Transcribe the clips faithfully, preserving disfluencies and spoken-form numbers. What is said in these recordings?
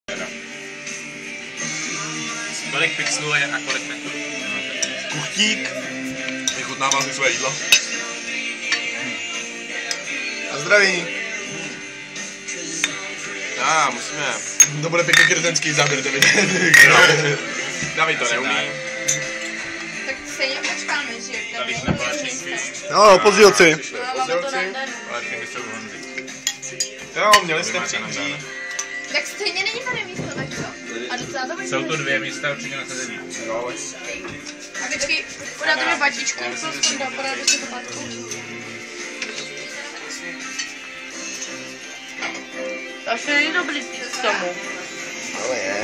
Kolik pixelů je a kolik metrů? Kuchtík. Vychutnává si své jídlo. A zdraví. A ah, musíme. To bude pěkně kritenský záběr, David. David to neumí. Tak stejně počkáme, že? Tady na palačinky. No, pozdílci. Pozdílci. Palačinky jsou honzy. Jo, měli jste přijít. Tak stejně není tady místo, tak co? A docela to jsou to dvě místa určitě na sezení. A vždycky podáte mi batíčku, co skoro podáte si to batku. To asi není dobrý k tomu. Ale je.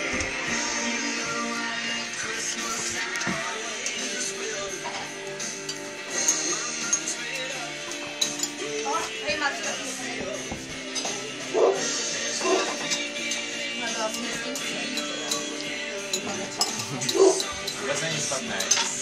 O, hej, Marta. Vůbec není špatný.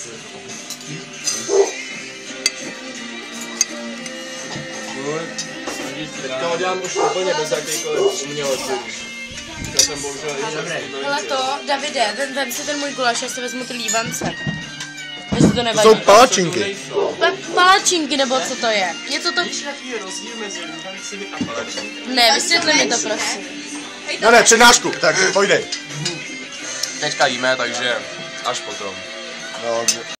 Teďka ho dělám už úplně bez jakýkoliv umělosti. Já jsem bohužel Ale to, Davide, vem, vem si ten můj guláš, já si vezmu ty lívance. Jestli to To nevadí. jsou palačinky. Pa, palačinky, nebo co to je? Něco to... Víš, jaký je rozdíl mezi líhancemi a palačinkami? Ne, vysvětli mi to, prosím. No ne, přednášku, tak pojdej. Teďka jíme, takže až potom. No,